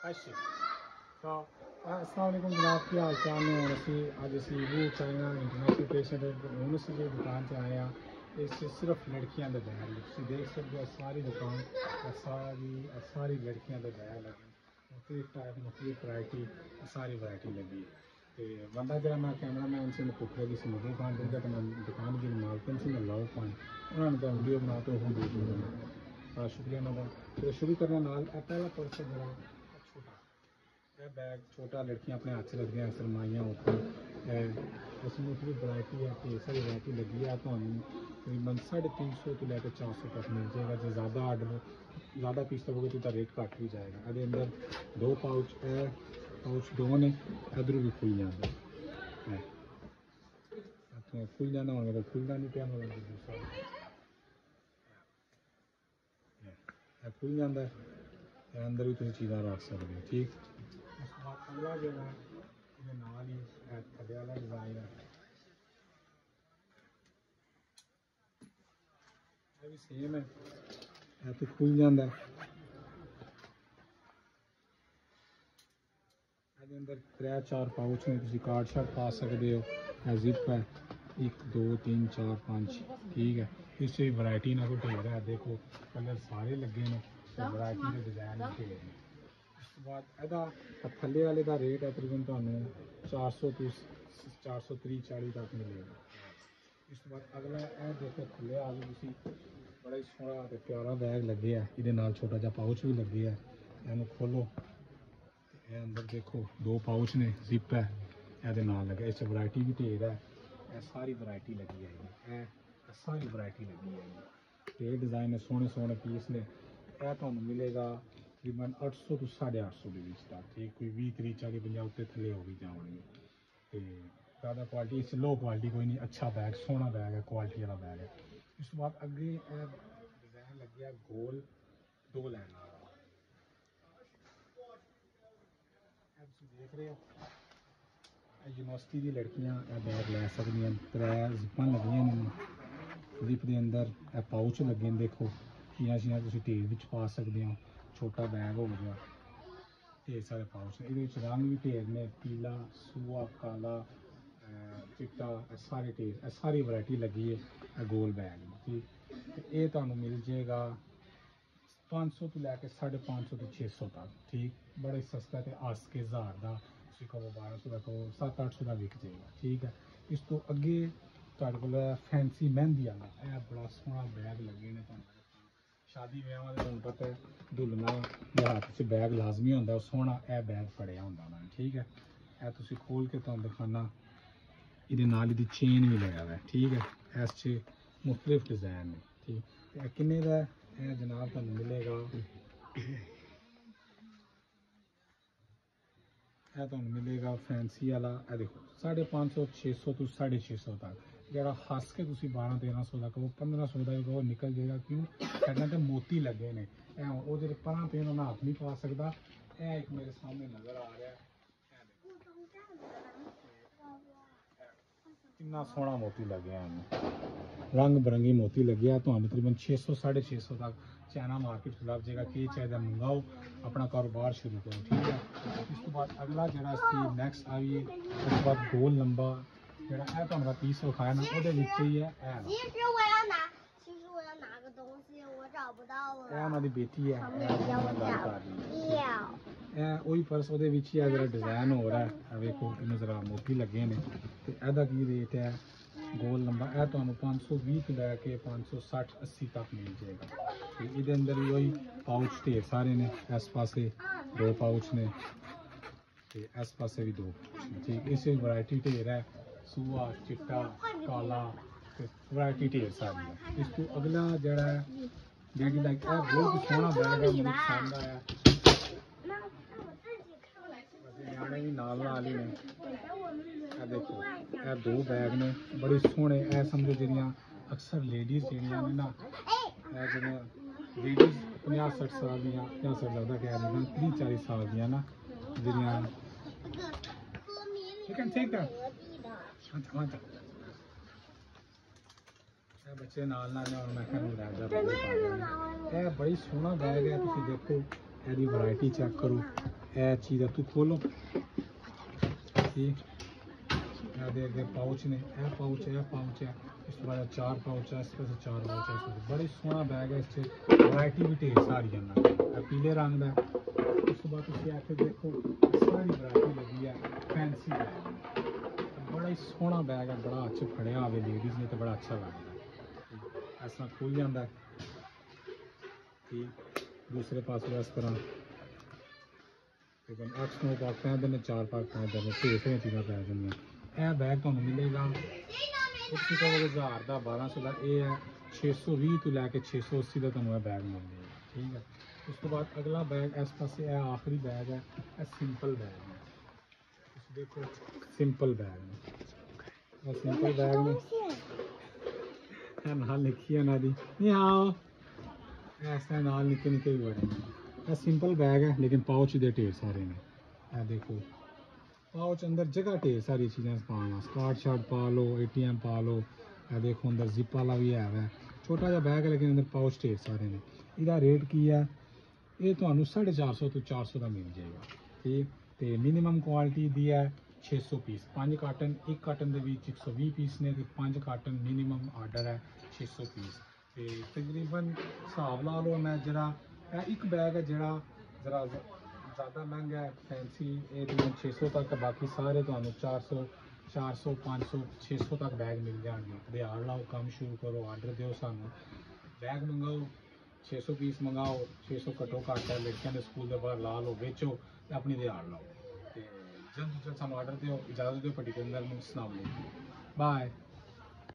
अच्छा तो अस्सलाम वालेकुम जनाब, क्या हाल चाल ने? और असी अज असी वो चाइना इंटरनेशनल पेशेंट हूँ असी जो दुकान से आए हैं, इस सिर्फ लड़कियां के बैग तुम देख सकते हो। सारी दुकान सारी लड़कियां के बैग लगे, मुख्तलिफ टाइप मुख्तलिफ वैरायटी सारी वैरायटी लगी है। तो बंदा जरा मैं कैमरा मैन से मैं पुछ लगी सी मुझे पान दूंगा तो मैं दुकान की मालकन से मैं लाओ पान उन्होंने तो वीडियो बना तो हम देख लूँगा। बड़ा शुक्रिया उन्होंने। तो शुरू करने नाल पहला पर्स जरा छोटा बैग छोटा लड़कियां अपने हाथ से रखते हैं सरमाइयाँ ऊपर उसमें पूरी वैरायटी है तो सारी वैरायटी लगी है। तो तकरीबन 350 तो लैके 400 तक मिल जाएगा। जो ज़्यादा ऑर्डर ज़्यादा पीस लोगे तो रेट घट भी जाएगा। ये अंदर 2 पाउच पाउच 2 ने इधर भी खुल जाता है खुल जाना होगा तो खुलना नहीं क्या होगा दूसरा खुल जाता है। अंदर भी तुम चीज़ा रख सकते हो। ठीक अगला जो है नाल ही थले वाला डिजाइन है भी सेम है तो खुल जाता है। अंदर 3-4 पाउच ने तुम कार्ड शार्ड पा सकते हो। जिप है 1 2 3 4 5 ठीक है। इस वैरायटी ना कोई ढेर है देखो कलर सारे लगे ने वैरायटी के डिजाइन ढेर ने। उस बाद एदा थले वाले का रेट है तकरीबन तुहानू 400 तो 430-40 तक मिलेगा। इस बाद अगला यह देखो थले आ गए तुम बड़ा ही सोहना तो प्यारा बैग लगे है। ये छोटा जा पाउच भी लगे है। इन्हू खोलो अंदर देखो 2 पाउच ने जिप है ये नाल लगे। इस वैरायटी भी ढेर है सारी वैरायटी लगी है सारी वैरायटी लगी है। ये डिज़ाइन है सोहने सोहने पीस ने यह तो मिलेगा तकरीबन 800 तो 850 के बीच तक। ठीक कोई 20 30 40 50 उत्ते थले हो भी जाएंगे। तो ज़्यादा क्वालिटी इस लो क्वालिटी कोई नहीं अच्छा बैग सोहना बैग है क्वालिटी वाला बैग है। इस बाद अगे डिज़ाइन लगे गोल 2 लाइन देख रहे हो। यूनिवर्सिटी की लड़कियां बैग लै सकदियां 3 जिप्पां लगियां ने जिप के अंदर पाउच लगे देखो कियां शियां तुम ढेर विच पा सकते हो। छोटा बैग हो गया ढेर सारे पाउच ने ये रंग भी ढेर ने पीला सूआ काला चिट्टा सारे ढेर सारी वैरायटी लगी है गोल बैग में। ठीक ये तुहानू मिल जाएगा 500 तो लैके 550 तो 600 तक। ठीक बड़ा ही सस्ता है आस के 1000 का कहो 1200 का कहो 700-800 का विक जाएगा। ठीक है। इस तो अगे तुहाडे कोल फैंसी मेहंदी वाला यह बड़ा सोहना बैग लगे ने। शादी ब्याह तुहानू पता है दुल्हना के हाथ से बैग लाजमी होंदा सोहना यह बैग फड़िया होंदा उन्होंने। ठीक है। यह तुसीं खोल के तुहानू दिखाना ये नाल दी चेन भी लगा हुआ है। ठीक है। इस मुख्तलिफ डिज़ाइन ने। ठीक किन्ने का जनाब तुहानू मिलेगा यह तुहानू मिलेगा फैंसी वाला देखो 550 600 तो 650 तक। जरा हस के तुम 1200-1300 का कहो 1500 का भी कहो निकल जाएगा। क्यों साइडा तो मोती लगे ने वो जो परा पे उन्होंने हाथ नहीं पा सकता। यह एक मेरे सामने नज़र आ रहा है कितना सोहना मोती लगे हैं रंग बिरंगी मोती लगे है। तो तकरीबन 600-650 तक चाइना मार्केट लग जाएगा। कि चाहिए मंगाओ अपना कारोबार शुरू करो। ठीक है। इस तो बाद अगला जरा नैक्सट आइए उस बाद गोल लंबा जरा तो पीस विखाया ना वो ही है बेटी है वही पर्स वो जरा डिज़ाइन हो रहा है वेखो जरा मोती लगे ने। तो यदा की रेट है गोल लंबा यह तो 520 तो लैके 560-80 तक मिल जाएगा। तो ये अंदर भी वही पाउच ढेर सारे ने इस पासे 2 पाउच ने इस पासे भी 2 पाउच ने। ठीक इस वैरायटी ढेर है सूआ चिट्टा काला वैरायटी ढेर सारी है। इस तो अगला जरा बहुत सोहना बैग है मुझे पसंद आया न्याणे भी नाल ही ने। देखो यह 2 बैग ने बड़े सोहने यह समझो जड़ियाँ अक्सर लेडीज़ जड़ियाँ ने ना लेडीज़ 50-60 साल दियाँ 50-60 ज़्यादा कह रही 30-40 साल दियाँ ना जड़ियाँ बच्चे नाल मैं बड़ी सोहना बैग है। तुम देखो यदी वैरायटी चेक करो ਇਹ ਚੀਜ਼ ਤੂੰ ਖੋਲੋ ਠੀਕ ਇਹਦੇ ਅੱਗੇ ਪਾਊਚ ਨੇ ਇਹ ਪਾਊਚ ਹੈ ਇਸ ਤੋਂ ਬਾਅਦ 4 ਪਾਊਚ ਹੈ ਇਸ ਪਾਸੇ 4 ਪਾਊਚ ਹੈ ਬੜੀ ਸੋਹਣਾ ਬੈਗ ਹੈ ਇਸ 'ਚ ਵੈਰਾਈਟੀ ਵੀ ਢੇਰ ਸਾਰੀ ਹੈ ਇਹਨਾਂ ਇਹ ਪੀਲੇ ਰੰਗ ਦਾ ਉਸ ਤੋਂ ਬਾਅਦ ਤੁਸੀਂ ਇੱਥੇ ਦੇਖੋ ਸਾਰੀ ਵੈਰਾਈਟੀ ਲੱਗੀ ਹੈ ਫੈਂਸੀ ਬੈਗ बड़ा ही सोहना बैग है बड़ा अच्छा फड़िया आवे लेडीज़ ने तो बड़ा अच्छा लगता है इस तरह खुल जाता है ठीक दूसरे पास इस तरह तकरीबन 8-9 पाक पैंदे ने 4 पाक पैंदे ने ढेर सारियां चीज़ां पै जांदियां यह बैग तुहानूं मिलेगा 1000 का 1200 का ये है 620 तो लैके 680 का तुहानूं बैग मिल जाएगा ठीक है उस तो बाद अगला बैग इस पासे है आखिरी बैग है यह सिंपल बैग है देखो सिंपल बैग में सिंपल बैग में नाल लिखी है ना दी नहीं आओ ऐसा नाल निके निके भी बड़े ये सिंपल बैग है लेकिन पाउच दे ढेर सारे ने ये देखो पाउच अंदर जगह ढेर सारी चीज़ें पाना स्कार्ट शर्ट पा लो ATM पा लो ये देखो अंदर जिप वाला भी है छोटा जहा बैग है लेकिन अंदर पाउच ढेर सारे ने इसका रेट की है ये तो 450 तो 400 का मिल जाएगा ठीक तो मिनिमम क्वालिटी दी है 600 पीस 5 कार्टन 1 कार्टन के 120 पीस ने 5 कार्टन मिनिमम आर्डर है 600 पीस तो तकरीबन हिसाब ला लो मैं जरा एक बैग है जरा जरा ज़्यादा महंगा है फैंसी ये 600 तक बाकी सारे तो 400 500 600 तक बैग मिल जाएंगे दिहाड़ लाओ काम शुरू करो आर्डर दो सानू बैग मंगाओ 600 पीस मंगाओ 600 घट्टो घट्ट है लड़कियों के स्कूल के बाहर ला लो बेचो अपनी दिहाड़ लाओ जल्द तो जल्द सानू आर्डर दो इजाज़त दो पट्टी के अंदर सलाम बाय।